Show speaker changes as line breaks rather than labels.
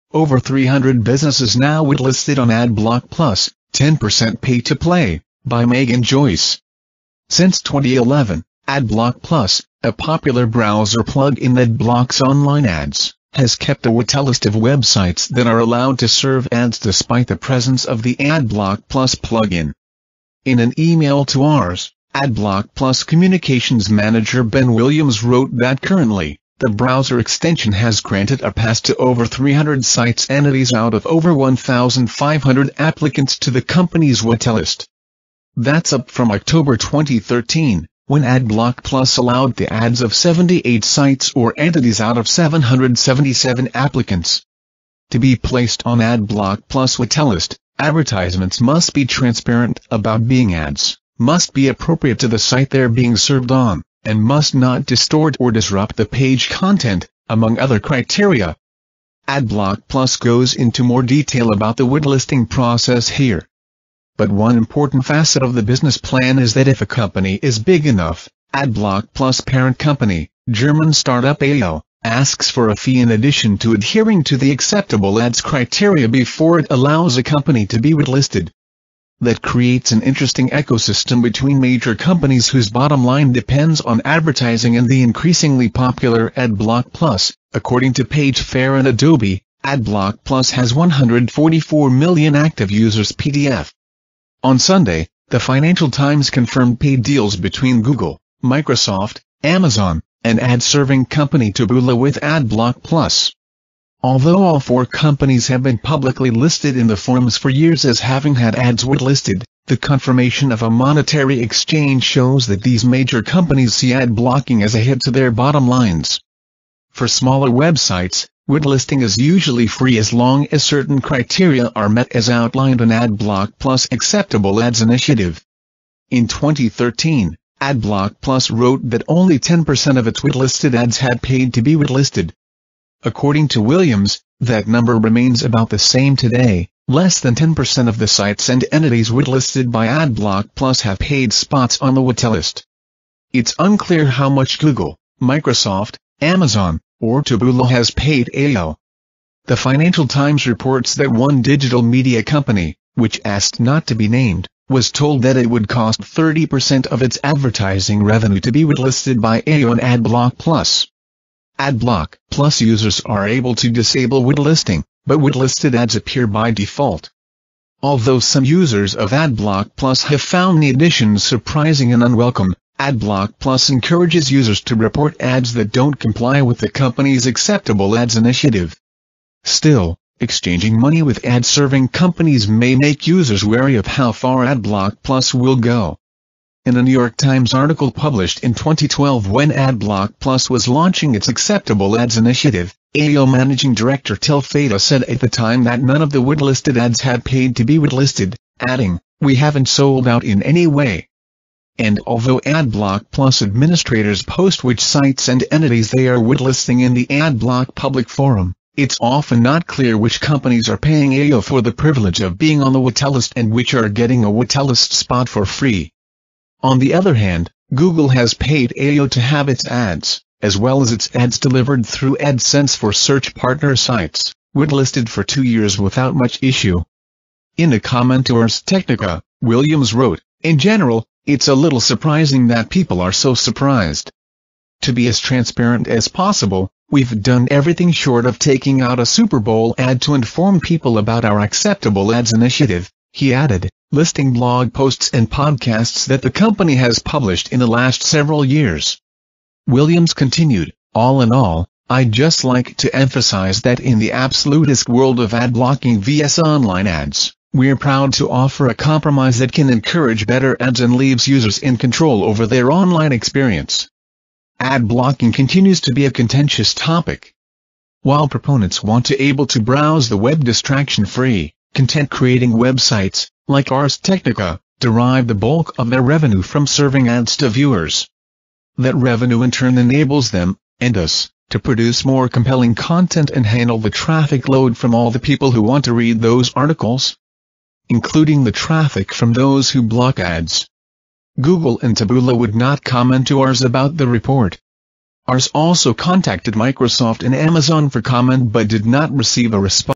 over 300 businesses now whitelisted on AdBlock Plus, 10% pay to play, by Megan Joyce. Since 2011, AdBlock Plus, a popular browser plug-in that blocks online ads, has kept a waitlist of websites that are allowed to serve ads despite the presence of the AdBlock Plus plugin. In an email to ours, AdBlock Plus communications manager Ben Williams wrote that currently, the browser extension has granted a pass to over 300 sites entities out of over 1,500 applicants to the company's waitlist. That's up from October 2013, when AdBlock Plus allowed the ads of 78 sites or entities out of 777 applicants. To be placed on AdBlock Plus waitlist, advertisements must be transparent about being ads, must be appropriate to the site they're being served on, and must not distort or disrupt the page content, among other criteria. AdBlock Plus goes into more detail about the waitlisting process here. But one important facet of the business plan is that if a company is big enough, AdBlock Plus parent company, German startup AO, asks for a fee in addition to adhering to the acceptable ads criteria before it allows a company to be waitlisted. That creates an interesting ecosystem between major companies whose bottom line depends on advertising and the increasingly popular AdBlock Plus. According to PageFair and Adobe, AdBlock Plus has 144 million active users PDF. On Sunday, the Financial Times confirmed paid deals between Google, Microsoft, Amazon, and ad-serving company Taboola with AdBlock Plus. Although all four companies have been publicly listed in the forums for years as having had ads waitlisted, the confirmation of a monetary exchange shows that these major companies see ad blocking as a hit to their bottom lines. For smaller websites, waitlisting is usually free as long as certain criteria are met as outlined in AdBlock Plus Acceptable Ads Initiative. In 2013, AdBlock Plus wrote that only 10% of its waitlisted ads had paid to be waitlisted. According to Williams, that number remains about the same today. Less than 10% of the sites and entities waitlisted by AdBlock Plus have paid spots on the waitlist. It's unclear how much Google, Microsoft, Amazon, or Taboola has paid AO. The Financial Times reports that one digital media company, which asked not to be named, was told that it would cost 30% of its advertising revenue to be waitlisted by AO and AdBlock Plus. AdBlock Plus users are able to disable waitlisting, but waitlisted ads appear by default. Although some users of AdBlock Plus have found the addition surprising and unwelcome, AdBlock Plus encourages users to report ads that don't comply with the company's Acceptable Ads Initiative. Still, exchanging money with ad-serving companies may make users wary of how far AdBlock Plus will go. In a New York Times article published in 2012 when AdBlock Plus was launching its Acceptable Ads Initiative, AO Managing Director Tel Fada said at the time that none of the waitlisted ads had paid to be waitlisted, adding, "We haven't sold out in any way." And although AdBlock Plus administrators post which sites and entities they are waitlisting in the AdBlock public forum, it's often not clear which companies are paying AO for the privilege of being on the waitlist and which are getting a waitlist spot for free. On the other hand, Google has paid AO to have its ads, as well as its ads delivered through AdSense for search partner sites, waitlisted for 2 years without much issue. In a comment to Ars Technica, Williams wrote, "In general, it's a little surprising that people are so surprised. To be as transparent as possible, we've done everything short of taking out a Super Bowl ad to inform people about our Acceptable Ads Initiative," he added, listing blog posts and podcasts that the company has published in the last several years. Williams continued, "All in all, I'd just like to emphasize that in the absolutist world of ad blocking vs online ads, we're proud to offer a compromise that can encourage better ads and leaves users in control over their online experience." Ad blocking continues to be a contentious topic. While proponents want to be able to browse the web distraction-free, content-creating websites, like Ars Technica, derive the bulk of their revenue from serving ads to viewers. That revenue in turn enables them, and us, to produce more compelling content and handle the traffic load from all the people who want to read those articles, including the traffic from those who block ads. Google and Taboola would not comment to Ars about the report. Ars also contacted Microsoft and Amazon for comment but did not receive a response.